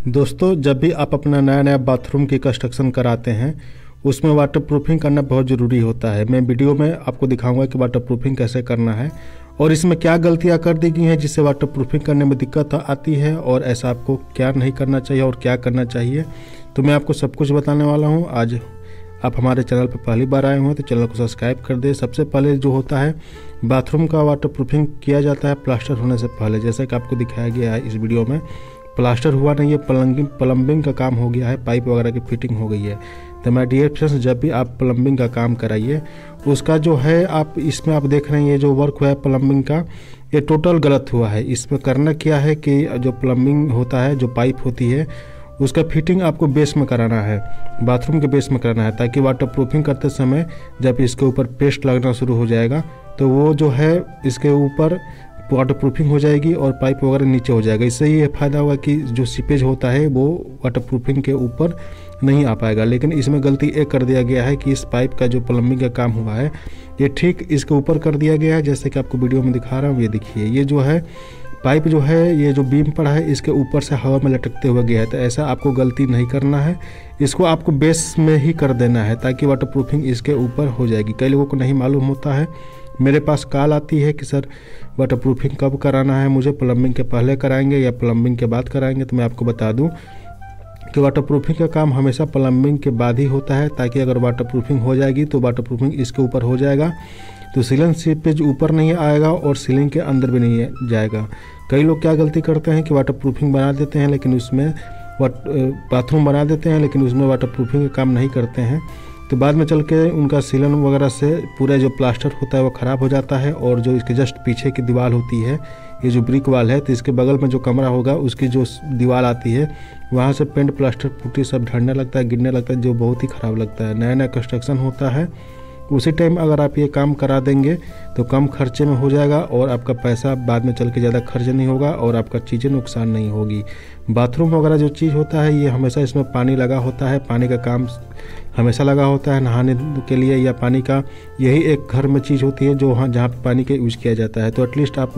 दोस्तों, जब भी आप अपना नया बाथरूम की कंस्ट्रक्शन कराते हैं उसमें वाटरप्रूफिंग करना बहुत ज़रूरी होता है। मैं वीडियो में आपको दिखाऊंगा कि वाटरप्रूफिंग कैसे करना है और इसमें क्या गलतियां कर दी गई हैं जिससे वाटरप्रूफिंग करने में दिक्कत आती है और ऐसा आपको क्या नहीं करना चाहिए और क्या करना चाहिए। तो मैं आपको सब कुछ बताने वाला हूँ। आज आप हमारे चैनल पर पहली बार आए हुए हैं तो चैनल को सब्सक्राइब कर दें। सबसे पहले जो होता है बाथरूम का वाटरप्रूफिंग किया जाता है प्लास्टर होने से पहले। जैसा कि आपको दिखाया गया है इस वीडियो में, प्लास्टर हुआ नहीं है, प्लम्बिंग का काम हो गया है, पाइप वगैरह की फिटिंग हो गई है। तो माय डियर फ्रेंड्स, जब भी आप प्लम्बिंग का काम कराइए उसका जो है आप इसमें आप देख रहे हैं ये जो वर्क हुआ है प्लम्बिंग का, ये टोटल गलत हुआ है। इसमें करना क्या है कि जो प्लम्बिंग होता है, जो पाइप होती है, उसका फिटिंग आपको बेस में कराना है, बाथरूम के बेस में कराना है, ताकि वाटरप्रूफिंग करते समय जब इसके ऊपर पेस्ट लगना शुरू हो जाएगा तो वो जो है इसके ऊपर वाटरप्रूफिंग हो जाएगी और पाइप वगैरह नीचे हो जाएगा। इससे ये फ़ायदा होगा कि जो सीपेज होता है वो वाटरप्रूफिंग के ऊपर नहीं आ पाएगा। लेकिन इसमें गलती एक कर दिया गया है कि इस पाइप का जो प्लम्बिंग का काम हुआ है ये ठीक इसके ऊपर कर दिया गया है। जैसे कि आपको वीडियो में दिखा रहा हूँ, ये देखिए, ये जो है पाइप जो है, ये जो बीम पड़ा है इसके ऊपर से हवा में लटकते हुए गया है। तो ऐसा आपको गलती नहीं करना है, इसको आपको बेस में ही कर देना है ताकि वाटरप्रूफिंग इसके ऊपर हो जाएगी। कई लोगों को नहीं मालूम होता है, मेरे पास कॉल आती है कि सर वाटरप्रूफिंग कब कराना है, मुझे प्लम्बिंग के पहले कराएंगे या प्लम्बिंग के बाद कराएंगे। तो मैं आपको बता दूं कि वाटरप्रूफिंग का काम हमेशा प्लम्बिंग के बाद ही होता है, ताकि अगर वाटरप्रूफिंग हो जाएगी तो वाटरप्रूफिंग इसके ऊपर हो जाएगा तो सीलिंग सीपेज ऊपर नहीं आएगा और सीलिंग के अंदर भी नहीं जाएगा। कई लोग क्या गलती करते हैं कि वाटरप्रूफिंग बना देते हैं लेकिन उसमें बाथरूम बना देते हैं लेकिन उसमें वाटरप्रूफिंग का काम नहीं करते हैं, तो बाद में चल के उनका सीलन वगैरह से पूरा जो प्लास्टर होता है वो ख़राब हो जाता है। और जो इसके जस्ट पीछे की दीवार होती है, ये जो ब्रिक वाल है, तो इसके बगल में जो कमरा होगा उसकी जो दीवार आती है वहाँ से पेंट प्लास्टर पुट्टी सब ढड़ने लगता है, गिरने लगता है, जो बहुत ही ख़राब लगता है। नया कंस्ट्रक्शन होता है उसी टाइम अगर आप ये काम करा देंगे तो कम खर्चे में हो जाएगा और आपका पैसा बाद में चल के ज़्यादा खर्च नहीं होगा और आपका चीज़ें नुकसान नहीं होगी। बाथरूम वगैरह जो चीज़ होता है ये हमेशा इसमें पानी लगा होता है, पानी का काम हमेशा लगा होता है नहाने के लिए, या पानी का यही एक घर में चीज़ होती है जो जहाँ पे पानी का यूज़ किया जाता है। तो एटलीस्ट आप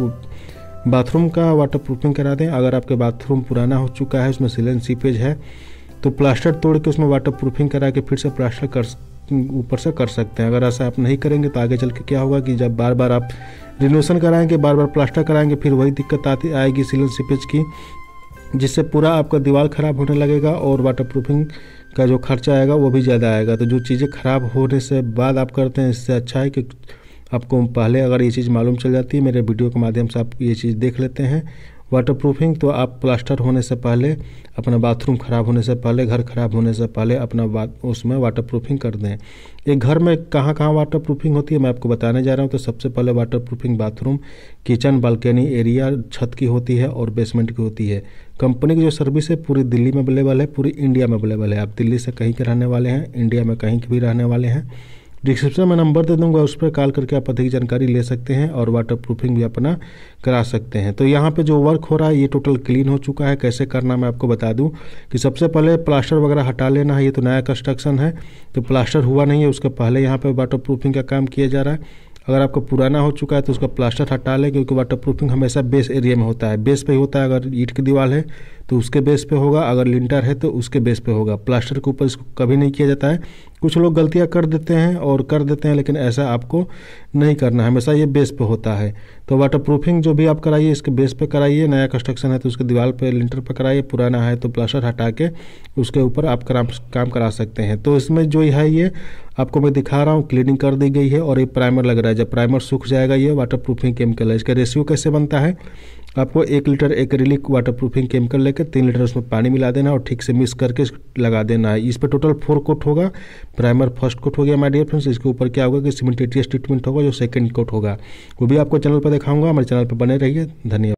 बाथरूम का वाटरप्रूफिंग करा दें। अगर आपके बाथरूम पुराना हो चुका है, उसमें सीलन सीपेज है, तो प्लास्टर तोड़ के उसमें वाटरप्रूफिंग करा के फिर से प्लास्टर ऊपर से कर सकते हैं। अगर ऐसा आप नहीं करेंगे तो आगे चल के क्या होगा कि जब बार बार आप रिनोवेशन कराएंगे, बार बार प्लास्टर कराएंगे, फिर वही दिक्कत आएगी सीलन सीपेज की, जिससे पूरा आपका दीवार ख़राब होने लगेगा और वाटरप्रूफिंग का जो खर्चा आएगा वो भी ज़्यादा आएगा। तो जो चीज़ें ख़राब होने से बाद आप करते हैं, इससे अच्छा है कि आपको पहले अगर ये चीज़ मालूम चल जाती है, मेरे वीडियो के माध्यम से आप ये चीज़ देख लेते हैं वाटरप्रूफिंग, तो आप प्लास्टर होने से पहले, अपना बाथरूम ख़राब होने से पहले, घर ख़राब होने से पहले अपना उसमें वाटरप्रूफिंग कर दें। एक घर में कहाँ कहाँ वाटरप्रूफिंग होती है मैं आपको बताने जा रहा हूँ। तो सबसे पहले waterproofing bathroom, kitchen, balcony area, छत की होती है और बेसमेंट की होती है। कंपनी की जो सर्विस है पूरी दिल्ली में अवेलेबल है, पूरी इंडिया में अवेलेबल है। आप दिल्ली से कहीं के रहने वाले हैं, इंडिया में कहीं के भी रहने वाले हैं, डिस्क्रिप्शन में नंबर दे दूंगा, उस पर कॉल करके आप अधिक जानकारी ले सकते हैं और वाटरप्रूफिंग भी अपना करा सकते हैं। तो यहाँ पे जो वर्क हो रहा है ये टोटल क्लीन हो चुका है। कैसे करना मैं आपको बता दूं कि सबसे पहले प्लास्टर वगैरह हटा लेना है। ये तो नया कंस्ट्रक्शन है तो प्लास्टर हुआ नहीं है, उसके पहले यहाँ पे वाटरप्रूफिंग का काम किया जा रहा है। अगर आपका पुराना हो चुका है तो उसका प्लास्टर हटा लें, क्योंकि वाटरप्रूफिंग हमेशा बेस एरिया में होता है, बेस पे ही होता है। अगर ईंट की दीवार है तो उसके बेस पे होगा, अगर लिंटर है तो उसके बेस पे होगा, प्लास्टर के ऊपर इसको कभी नहीं किया जाता है। कुछ लोग गलतियां कर देते हैं लेकिन ऐसा आपको नहीं करना है, हमेशा ये बेस पे होता है। तो वाटरप्रूफिंग जो भी आप कराइए इसके बेस पे कराइए। नया कंस्ट्रक्शन है तो उसके दीवार पे लिंटर पे कराइए, पुराना है तो प्लास्टर हटा के उसके ऊपर आप काम करा सकते हैं। तो इसमें जो है ये आपको मैं दिखा रहा हूँ, क्लीनिंग कर दी गई है और ये प्राइमर लग रहा है। जब प्राइमर सूख जाएगा ये वाटरप्रूफिंग केमिकल है। इसका रेशियो कैसे बनता है, आपको 1 लीटर एक्रिलिक वाटरप्रूफिंग केमिकल लेकर 3 लीटर उसमें पानी मिला देना और ठीक से मिक्स करके लगा देना है। इस पर टोटल 4 कोट होगा। प्राइमर फर्स्ट कोट हो गया माय डियर फ्रेंड्स। इसके ऊपर क्या होगा कि सीमेंटेटियस ट्रीटमेंट होगा जो सेकंड कोट होगा, वो भी आपको चैनल पर दिखाऊंगा। हमारे चैनल पर बने रहिए। धन्यवाद।